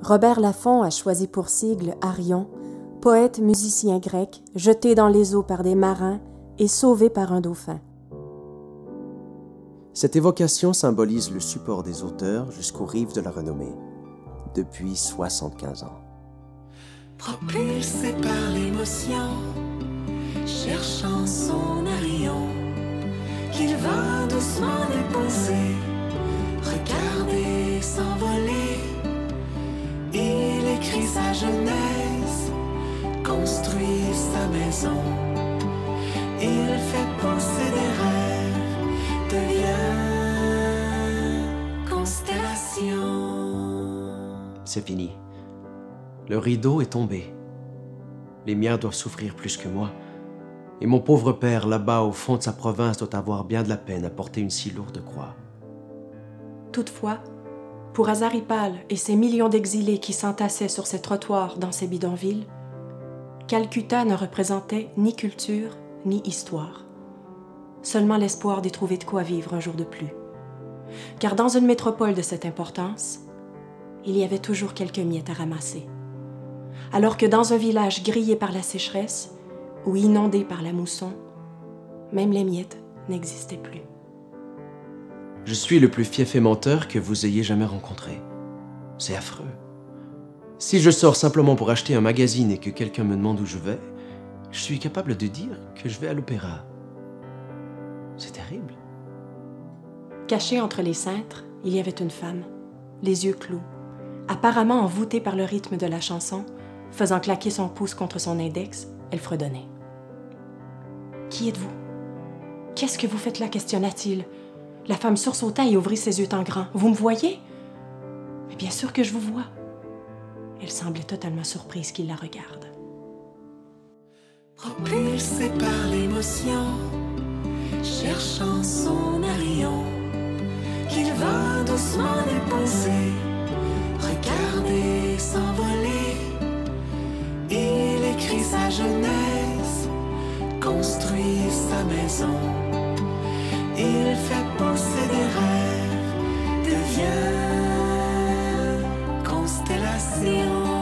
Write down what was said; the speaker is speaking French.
Robert Laffont a choisi pour sigle Arion, poète musicien grec, jeté dans les eaux par des marins et sauvé par un dauphin. Cette évocation symbolise le support des auteurs jusqu'aux rives de la renommée, depuis 75 ans. Propulsé par l'émotion, cherchant son Arion, qu'il va doucement déposer, regarder s'envoler. Il écrit sa jeunesse, construit sa maison. Il fait pousser des rêves, devient constellation. C'est fini. Le rideau est tombé. Les miens doivent souffrir plus que moi. Et mon pauvre père, là-bas, au fond de sa province, doit avoir bien de la peine à porter une si lourde croix. Toutefois, pour Azaripal et ces millions d'exilés qui s'entassaient sur ces trottoirs dans ces bidonvilles, Calcutta ne représentait ni culture ni histoire. Seulement l'espoir d'y trouver de quoi vivre un jour de plus. Car dans une métropole de cette importance, il y avait toujours quelques miettes à ramasser. Alors que dans un village grillé par la sécheresse ou inondé par la mousson, même les miettes n'existaient plus. Je suis le plus fief et menteur que vous ayez jamais rencontré. C'est affreux. Si je sors simplement pour acheter un magazine et que quelqu'un me demande où je vais, je suis capable de dire que je vais à l'opéra. C'est terrible. Cachée entre les cintres, il y avait une femme, les yeux clos, apparemment envoûtée par le rythme de la chanson, faisant claquer son pouce contre son index, elle fredonnait. « Qui êtes-vous? Qu'est-ce que vous faites là? » questionna-t-il. La femme sursauta et ouvrit ses yeux en grand. « Vous me voyez? »« Mais bien sûr que je vous vois. » Elle semblait totalement surprise qu'il la regarde. Propulsé par l'émotion, cherchant son Arion, qu'il va doucement déposer, regarder s'envoler. Il écrit sa jeunesse, construit sa maison. Il fait pousser des rêves, devient constellation.